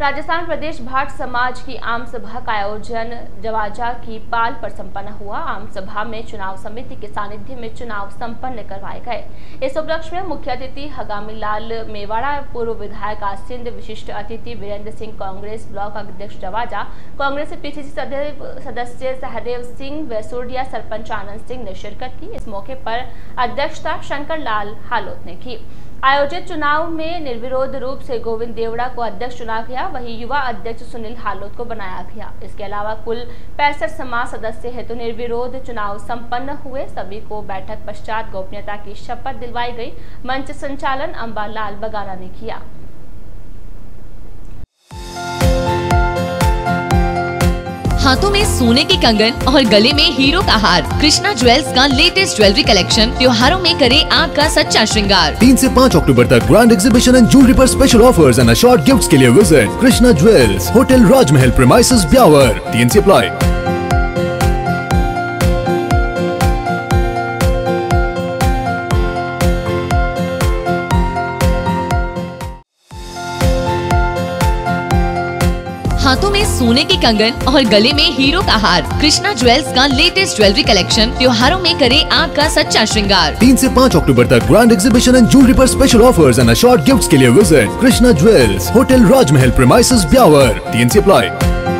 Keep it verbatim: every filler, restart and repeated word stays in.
राजस्थान प्रदेश भाट समाज की आम सभा का आयोजन जवाजा की पाल पर संपन्न हुआ। आम सभा में चुनाव समिति के सानिध्य में चुनाव संपन्न करवाए गए। इस उपलक्ष्य में मुख्य अतिथि हगामी लाल मेवाड़ा, पूर्व विधायक आसिंद, विशिष्ट अतिथि वीरेंद्र सिंह, कांग्रेस ब्लॉक अध्यक्ष जवाजा, कांग्रेस पीसीसी सदस्य सहदेव सिंह वैसोडिया, सरपंच आनंद सिंह ने शिरकत की। इस मौके पर अध्यक्षता शंकर लाल हालोत ने की। आयोजित चुनाव में निर्विरोध रूप से गोविंद देवड़ा को अध्यक्ष चुना गया, वहीं युवा अध्यक्ष सुनील हालोत को बनाया गया। इसके अलावा कुल पैंसठ समाज सदस्य हेतु निर्विरोध चुनाव संपन्न हुए। सभी को बैठक पश्चात गोपनीयता की शपथ दिलवाई गई। मंच संचालन अंबालाल बगाना ने किया। हाथों में सोने के कंगन और गले में हीरो का हार। कृष्णा ज्वेल्स का लेटेस्ट ज्वेलरी कलेक्शन त्योहारों में करे आपका सच्चा श्रृंगार। तीन से पाँच अक्टूबर तक ग्रैंड एग्जीबिशन एंड ज्वेलरी पर special offers and assured gifts के लिए visit Krishna jewels, hotel Rajmahal premises, Beawar. T C apply. हाथों में सोने के कंगन और गले में हीरो का हार। कृष्णा ज्वेल्स का लेटेस्ट ज्वेलरी कलेक्शन त्योहारों में करे आपका सच्चा श्रृंगार। तीन से पाँच अक्टूबर तक ग्रैंड एग्जीबिशन एंड ज्वेलरी पर special offers and assured gifts के लिए visit Krishna jewels, hotel Rajmahal premises, Beawar. T C apply.